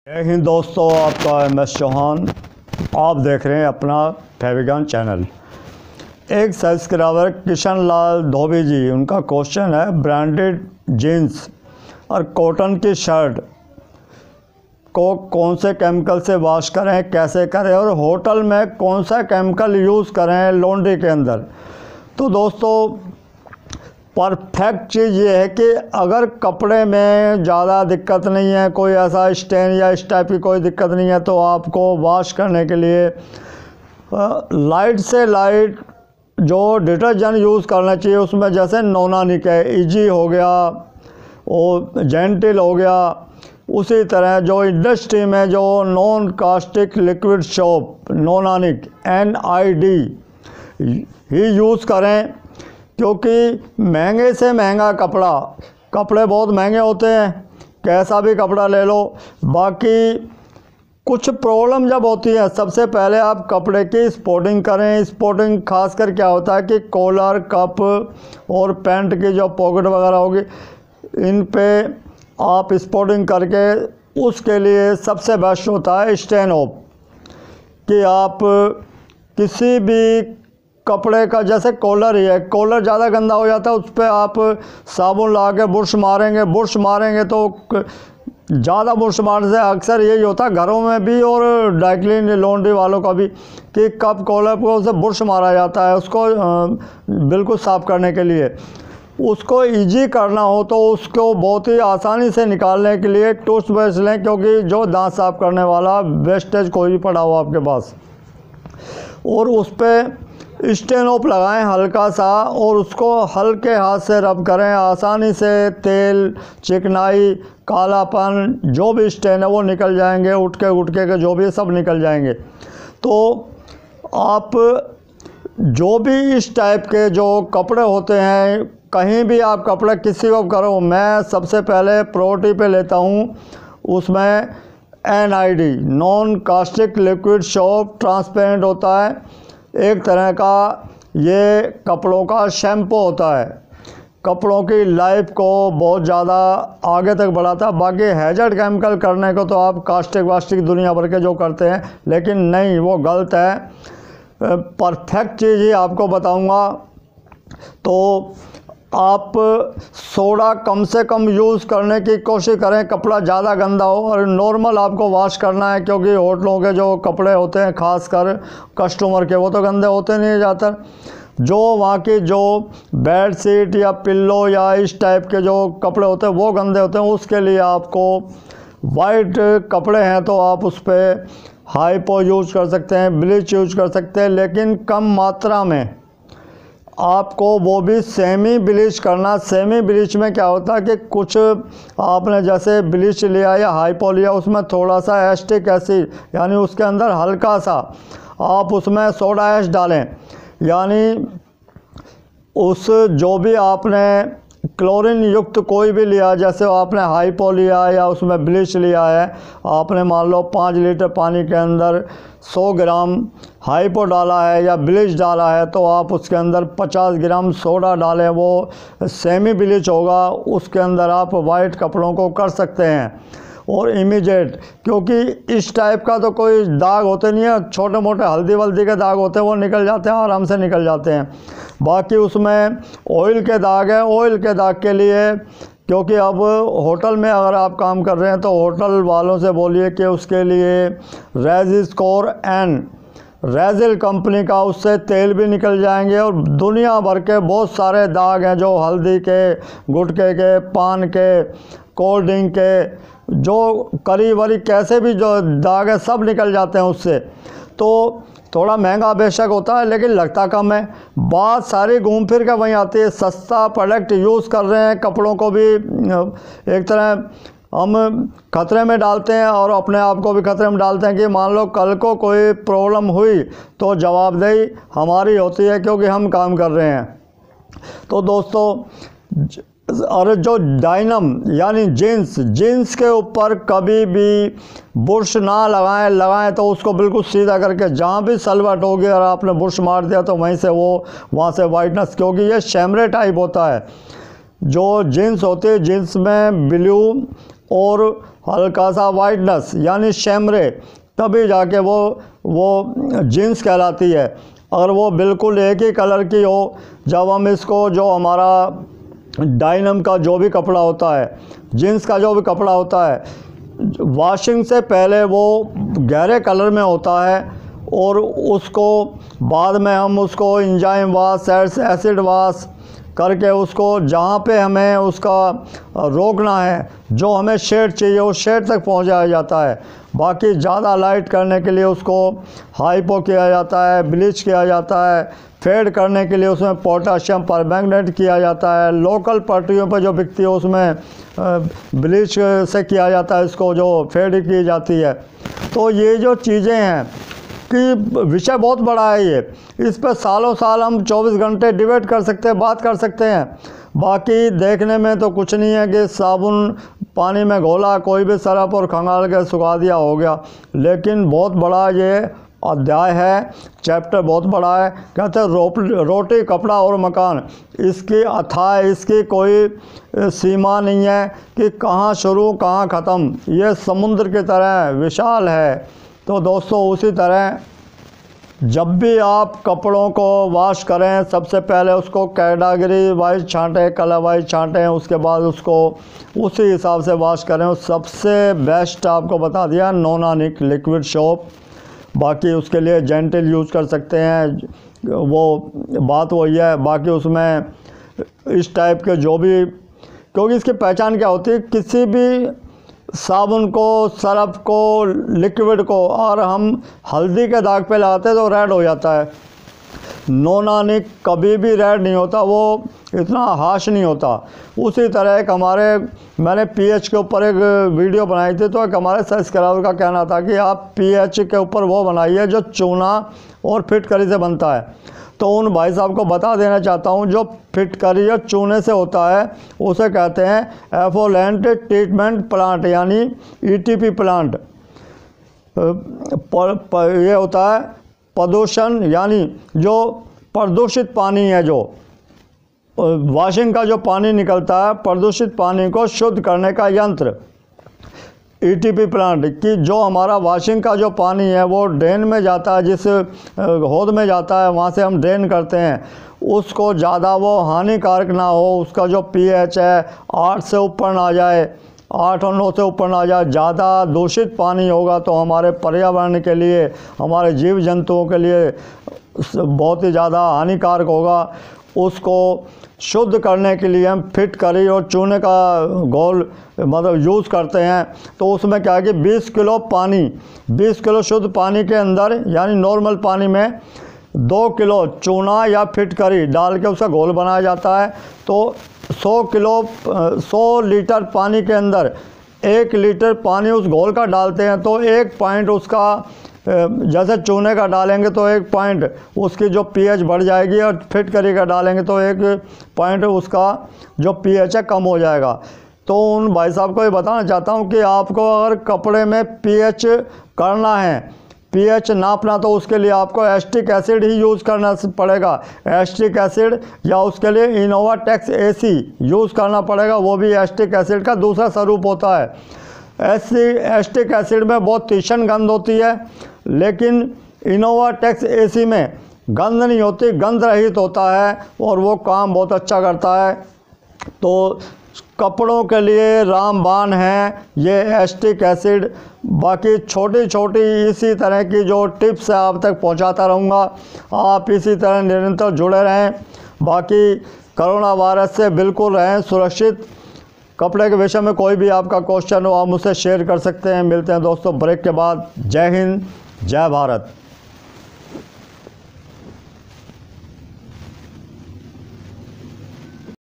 जय हिंद दोस्तों, आपका MS चौहान। आप देख रहे हैं अपना फेविगन चैनल। एक सब्सक्राइबर किशन लाल धोबी जी, उनका क्वेश्चन है ब्रांडेड जीन्स और कॉटन की शर्ट को कौन से केमिकल से वॉश करें, कैसे करें और होटल में कौन सा केमिकल यूज़ करें लॉन्ड्री के अंदर। तो दोस्तों, परफेक्ट चीज़ ये है कि अगर कपड़े में ज़्यादा दिक्कत नहीं है, कोई ऐसा स्टेन या इस टाइप की कोई दिक्कत नहीं है, तो आपको वॉश करने के लिए लाइट से लाइट जो डिटर्जेंट यूज़ करना चाहिए, उसमें जैसे नोनानिक है, इजी हो गया और जेंटिल हो गया। उसी तरह जो इंडस्ट्री में जो non caustic liquid soap nonionic NID ही यूज़ करें, क्योंकि महंगे से महंगा कपड़े बहुत महंगे होते हैं, कैसा भी कपड़ा ले लो। बाकी कुछ प्रॉब्लम जब होती है, सबसे पहले आप कपड़े की स्पॉटिंग करें। स्पॉटिंग खासकर क्या होता है कि कॉलर, कप और पैंट की जो पॉकेट वगैरह होगी, इन पे आप स्पॉटिंग करके, उसके लिए सबसे बेस्ट होता है स्टेन ऑफ, कि आप किसी भी कपड़े का, जैसे कॉलर ही है, कॉलर ज़्यादा गंदा हो जाता है, उस पर आप साबुन ला के बुरश मारेंगे तो ज़्यादा बुरश मारने से अक्सर यही होता है घरों में भी और ड्राई लॉन्ड्री वालों का भी, कि कप कॉलर पर उसे बुरश मारा जाता है उसको बिल्कुल साफ़ करने के लिए। उसको इजी करना हो तो उसको बहुत ही आसानी से निकालने के लिए टूथब्रश लें, क्योंकि जो दांत साफ़ करने वाला वेस्टेज कोई भी पड़ा हो आपके पास, और उस पर स्टेन ऑफ लगाएं हल्का सा, और उसको हल्के हाथ से रब करें। आसानी से तेल, चिकनाई, कालापन, जो भी स्टेन है वो निकल जाएंगे, उठके के जो भी सब निकल जाएंगे। तो आप जो भी इस टाइप के जो कपड़े होते हैं, कहीं भी आप कपड़े किसी को करो, मैं सबसे पहले प्रायोरिटी पे लेता हूँ उसमें NID non caustic liquid soap. Transparent होता है, एक तरह का ये कपड़ों का शैम्पू होता है, कपड़ों की लाइफ को बहुत ज़्यादा आगे तक बढ़ाता है। बाकी हैज़र्ड केमिकल करने को तो आप कास्टिक वास्टिक दुनिया भर के जो करते हैं, लेकिन नहीं, वो गलत है। परफेक्ट चीज़ ही आपको बताऊंगा। तो आप सोडा कम से कम यूज़ करने की कोशिश करें, कपड़ा ज़्यादा गंदा हो, और नॉर्मल आपको वॉश करना है, क्योंकि होटलों के जो कपड़े होते हैं खासकर कस्टमर के, वो तो गंदे होते नहीं ज़्यादातर। जो वहाँ की जो बेड शीट या पिल्लो या इस टाइप के जो कपड़े होते हैं वो गंदे होते हैं। उसके लिए आपको वाइट कपड़े हैं तो आप उस पर हाइपो यूज़ कर सकते हैं, ब्लीच यूज़ कर सकते हैं, लेकिन कम मात्रा में आपको वो भी सेमी ब्लीच करना। सेमी ब्लीच में क्या होता है कि कुछ आपने जैसे ब्लीच लिया या हाइपो लिया, उसमें थोड़ा सा एस्टिक एसिड, यानी उसके अंदर हल्का सा आप उसमें सोडा ऐश डालें, यानी उस जो भी आपने क्लोरीन युक्त कोई भी लिया, जैसे आपने हाइपो लिया या उसमें ब्लीच लिया है, आपने मान लो 5 लीटर पानी के अंदर 100 ग्राम हाइपो डाला है या ब्लीच डाला है, तो आप उसके अंदर 50 ग्राम सोडा डालें, वो सेमी ब्लीच होगा। उसके अंदर आप वाइट कपड़ों को कर सकते हैं और इमीडिएट, क्योंकि इस टाइप का तो कोई दाग होते नहीं है, छोटे मोटे हल्दी वल्दी के दाग होते हैं, वो निकल जाते हैं, आराम से निकल जाते हैं। बाकी उसमें ऑयल के दाग है, ऑयल के दाग के लिए, क्योंकि अब होटल में अगर आप काम कर रहे हैं तो होटल वालों से बोलिए कि उसके लिए रेजिस्कोर N रेजिल कंपनी का, उससे तेल भी निकल जाएंगे। और दुनिया भर के बहुत सारे दाग हैं, जो हल्दी के, गुटखे के, पान के, कोल्ड ड्रिंक के, जो करी वरी कैसे भी जो दाग है सब निकल जाते हैं उससे। तो थोड़ा महंगा बेशक होता है, लेकिन लगता कम है। बात सारी घूम फिर के वहीं आती है, सस्ता प्रोडक्ट यूज़ कर रहे हैं, कपड़ों को भी एक तरह हम खतरे में डालते हैं और अपने आप को भी खतरे में डालते हैं, कि मान लो कल को कोई प्रॉब्लम हुई तो जवाबदेही हमारी होती है, क्योंकि हम काम कर रहे हैं। तो दोस्तों, और जो डाइनम यानी जीन्स के ऊपर कभी भी बुर्श ना लगाएं तो उसको बिल्कुल सीधा करके, जहाँ भी सलवट होगी और आपने बुर्श मार दिया तो वहीं से वहाँ से वाइटनेस, क्योंकि ये शैमरे टाइप होता है। जो जीन्स होती है, जीन्स में ब्लू और हल्का सा वाइटनेस यानी शैमरे, तभी जाके वो जीन्स कहलाती है। अगर वो बिल्कुल एक ही कलर की हो, जब हम इसको, जो हमारा डाइनम का जो भी कपड़ा होता है, जीन्स का जो भी कपड़ा होता है, वॉशिंग से पहले वो गहरे कलर में होता है और उसको बाद में हम उसको एंजाइम वाश, एसिड वाश करके उसको जहाँ पे हमें उसका रोकना है, जो हमें शेड चाहिए उस शेड तक पहुँचाया जाता है। बाकी ज़्यादा लाइट करने के लिए उसको हाइपो किया जाता है, ब्लीच किया जाता है, फेड करने के लिए उसमें पोटाशियम परमैंगनेट किया जाता है, लोकल पटरियों पर जो बिकती है उसमें ब्लीच से किया जाता है, इसको जो फेड की जाती है। तो ये जो चीज़ें हैं कि विषय बहुत बड़ा है ये, इस पर सालों साल हम 24 घंटे डिबेट कर सकते हैं, बात कर सकते हैं। बाकी देखने में तो कुछ नहीं है कि साबुन पानी में घोला, कोई भी सरफ और खंगाल के सुखा दिया, हो गया। लेकिन बहुत बड़ा ये अध्याय है, चैप्टर बहुत बड़ा है। कहते हैं रोटी, कपड़ा और मकान, इसकी अथाह, इसकी कोई सीमा नहीं है कि कहाँ शुरू कहाँ ख़त्म। ये समुद्र की तरह विशाल है। तो दोस्तों, उसी तरह जब भी आप कपड़ों को वॉश करें, सबसे पहले उसको कैटेगरी वाइज छांटें, कलर वाइज छांटें, उसके बाद उसको उसी हिसाब से वॉश करें। सबसे बेस्ट आपको बता दिया नोनानिक लिक्विड सोप। बाकी उसके लिए जेंटल यूज़ कर सकते हैं, वो बात वही है। बाकी उसमें इस टाइप के जो भी, क्योंकि इसकी पहचान क्या होती है, किसी भी साबुन को, सरफ को, लिक्विड को, और हम हल्दी के दाग पे लगाते हैं तो रेड हो जाता है। नोनानिक कभी भी रेड नहीं होता, वो इतना हाश नहीं होता। उसी तरह एक मैंने पीएच के ऊपर एक वीडियो बनाई थी, तो एक हमारे सब्सक्राइबर का कहना था कि आप पीएच के ऊपर वो बनाइए जो चूना और फिटकरी से बनता है। तो उन भाई साहब को बता देना चाहता हूँ, जो फिटकरी और चूने से होता है उसे कहते हैं एफोलेंट ट्रीटमेंट प्लांट, यानी ईटीपी प्लांट। ये होता है प्रदूषण, यानी जो प्रदूषित पानी है, जो वॉशिंग का जो पानी निकलता है, प्रदूषित पानी को शुद्ध करने का यंत्र ईटीपी प्लांट। कि जो हमारा वॉशिंग का जो पानी है वो ड्रेन में जाता है, जिस हौद में जाता है वहाँ से हम ड्रेन करते हैं, उसको ज़्यादा वो हानिकारक ना हो, उसका जो पीएच है 8 से ऊपर ना जाए, 8 और 9 से ऊपर ना जाए। ज़्यादा दूषित पानी होगा तो हमारे पर्यावरण के लिए, हमारे जीव जंतुओं के लिए बहुत ही ज़्यादा हानिकारक होगा। उसको शुद्ध करने के लिए हम फिटकरी और चूने का घोल यूज़ करते हैं। तो उसमें क्या है कि 20 किलो पानी, 20 किलो शुद्ध पानी के अंदर, यानी नॉर्मल पानी में 2 किलो चूना या फिटकरी डाल के उसका घोल बनाया जाता है। तो 100 लीटर पानी के अंदर 1 लीटर पानी उस घोल का डालते हैं, तो 1 पॉइंट उसका, जैसे चूने का डालेंगे तो 1 पॉइंट उसकी जो पीएच बढ़ जाएगी, और फिटकरी का डालेंगे तो 1 पॉइंट उसका जो पीएच है कम हो जाएगा। तो उन भाई साहब को ये बताना चाहता हूँ कि आपको अगर कपड़े में पीएच करना है, पीएच नापना, तो उसके लिए आपको एस्टिक एसिड ही यूज़ करना पड़ेगा। एस्टिक एसिड, या उसके लिए इनोवाटेक्स एसी यूज़ करना पड़ेगा, वो भी एस्टिक एसिड का दूसरा स्वरूप होता है। एस्टिक एसिड में बहुत तीक्ष्ण गंध होती है, लेकिन इनोवाटेक्स एसी में गंध नहीं होती, गंध रहित होता है और वो काम बहुत अच्छा करता है। तो कपड़ों के लिए रामबाण है ये एस्टिक एसिड। बाकी छोटी छोटी इसी तरह की जो टिप्स है आप तक पहुंचाता रहूँगा, आप इसी तरह निरंतर जुड़े रहें। बाकी कोरोना वायरस से बिल्कुल रहें सुरक्षित। कपड़े के विषय में कोई भी आपका क्वेश्चन हो आप मुझसे शेयर कर सकते हैं। मिलते हैं दोस्तों ब्रेक के बाद। जय हिंद, जय भारत।